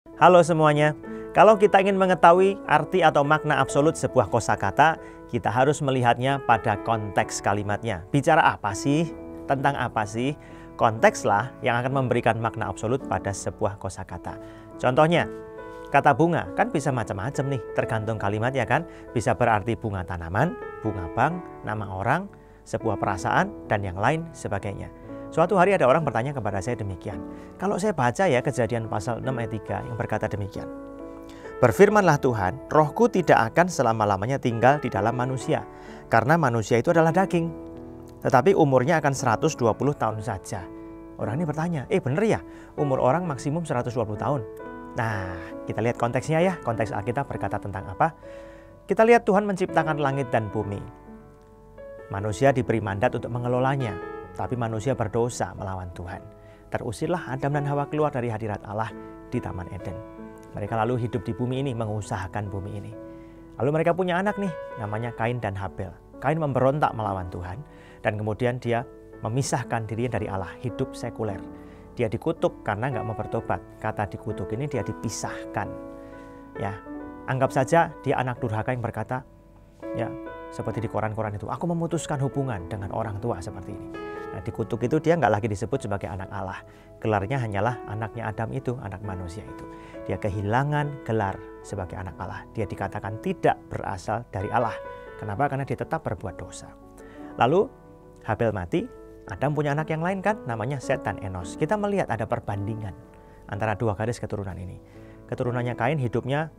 Halo semuanya, kalau kita ingin mengetahui arti atau makna absolut sebuah kosakata, kita harus melihatnya pada konteks kalimatnya. Bicara apa sih? Tentang apa sih? Kontekslah yang akan memberikan makna absolut pada sebuah kosakata. Contohnya, kata bunga kan bisa macam-macam nih, tergantung kalimatnya kan. Bisa berarti bunga tanaman, bunga bank, nama orang, sebuah perasaan, dan yang lain sebagainya. Suatu hari ada orang bertanya kepada saya demikian. Kalau saya baca ya Kejadian pasal 6 ayat 3 yang berkata demikian. Berfirmanlah Tuhan, rohku tidak akan selama-lamanya tinggal di dalam manusia. Karena manusia itu adalah daging. Tetapi umurnya akan 120 tahun saja. Orang ini bertanya, bener ya? Umur orang maksimum 120 tahun. Nah, kita lihat konteksnya ya. Konteks Alkitab berkata tentang apa? Kita lihat Tuhan menciptakan langit dan bumi. Manusia diberi mandat untuk mengelolanya, tapi manusia berdosa melawan Tuhan. Terusirlah Adam dan Hawa keluar dari hadirat Allah di Taman Eden. Mereka lalu hidup di bumi ini, mengusahakan bumi ini. Lalu mereka punya anak nih, namanya Kain dan Habel. Kain memberontak melawan Tuhan, dan kemudian dia memisahkan dirinya dari Allah, hidup sekuler. Dia dikutuk karena nggak mau bertobat. Kata dikutuk ini dia dipisahkan. Ya, anggap saja dia anak durhaka yang berkata, ya seperti di koran-koran itu, aku memutuskan hubungan dengan orang tua seperti ini. Nah, dikutuk itu dia nggak lagi disebut sebagai anak Allah. Gelarnya hanyalah anaknya Adam itu, anak manusia itu. Dia kehilangan gelar sebagai anak Allah. Dia dikatakan tidak berasal dari Allah. Kenapa? Karena dia tetap berbuat dosa. Lalu Habel mati, Adam punya anak yang lain kan, namanya Set dan Enos. Kita melihat ada perbandingan antara dua garis keturunan ini. Keturunannya Kain hidupnya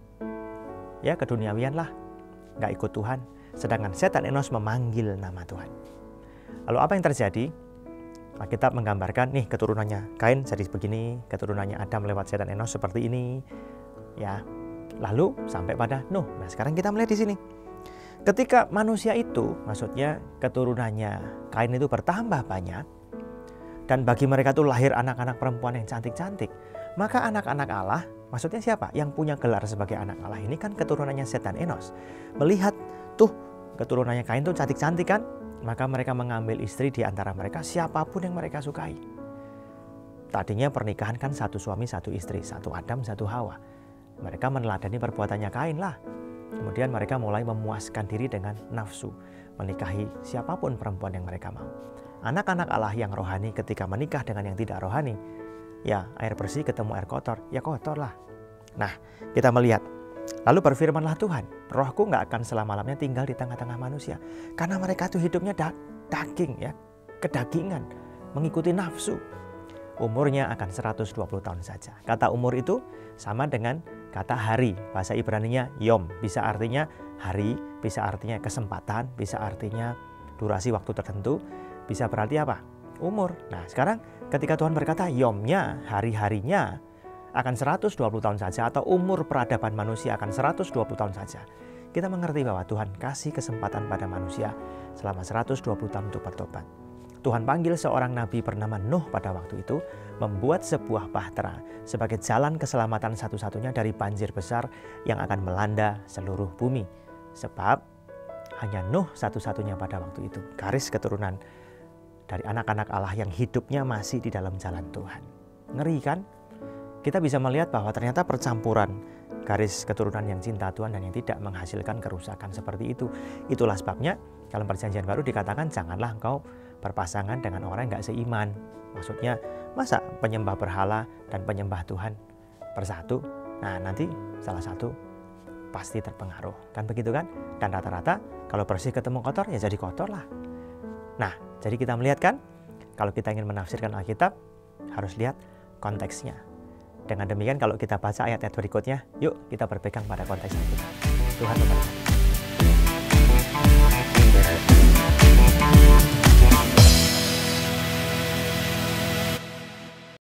ya keduniawian lah, nggak ikut Tuhan. Sedangkan Set dan Enos memanggil nama Tuhan. Lalu apa yang terjadi? Alkitab menggambarkan nih keturunannya Kain jadi begini, keturunannya Adam lewat Set dan Enos seperti ini. Ya, lalu sampai pada Nuh. Nah, sekarang kita melihat di sini. Ketika manusia itu, maksudnya keturunannya Kain itu bertambah banyak, dan bagi mereka itu lahir anak-anak perempuan yang cantik-cantik, maka anak-anak Allah, maksudnya siapa? Yang punya gelar sebagai anak Allah ini kan keturunannya Set dan Enos. Melihat tuh keturunannya Kain tuh cantik-cantik kan, maka mereka mengambil istri di antara mereka siapapun yang mereka sukai. Tadinya pernikahan kan satu suami satu istri, satu Adam satu Hawa. Mereka meneladani perbuatannya Kain lah. Kemudian mereka mulai memuaskan diri dengan nafsu, menikahi siapapun perempuan yang mereka mau. Anak-anak Allah yang rohani ketika menikah dengan yang tidak rohani, ya air bersih ketemu air kotor, ya kotor lah. Nah, kita melihat. Lalu berfirmanlah Tuhan, rohku nggak akan selama-lamanya tinggal di tengah-tengah manusia. Karena mereka itu hidupnya daging ya, kedagingan, mengikuti nafsu. Umurnya akan 120 tahun saja. Kata umur itu sama dengan kata hari. Bahasa Ibraninya yom, bisa artinya hari, bisa artinya kesempatan, bisa artinya durasi waktu tertentu, bisa berarti apa? Umur. Nah sekarang ketika Tuhan berkata yomnya, hari-harinya akan 120 tahun saja, atau umur peradaban manusia akan 120 tahun saja, kita mengerti bahwa Tuhan kasih kesempatan pada manusia selama 120 tahun untuk bertobat. Tuhan panggil seorang nabi bernama Nuh pada waktu itu, membuat sebuah bahtera sebagai jalan keselamatan satu-satunya dari banjir besar yang akan melanda seluruh bumi. Sebab hanya Nuh satu-satunya pada waktu itu garis keturunan dari anak-anak Allah yang hidupnya masih di dalam jalan Tuhan. Ngeri kan? Kita bisa melihat bahwa ternyata percampuran garis keturunan yang cinta Tuhan dan yang tidak menghasilkan kerusakan seperti itu. Itulah sebabnya dalam perjanjian baru dikatakan janganlah engkau berpasangan dengan orang yang gak seiman. Maksudnya masa penyembah berhala dan penyembah Tuhan bersatu? Nah nanti salah satu pasti terpengaruh. Kan begitu kan? Dan rata-rata kalau bersih ketemu kotor ya jadi kotor lah. Nah jadi kita melihat kan, kalau kita ingin menafsirkan Alkitab harus lihat konteksnya. Dengan demikian kalau kita baca ayat-ayat berikutnya, yuk kita berpegang pada konteks Alkitab. Tuhan memberkati.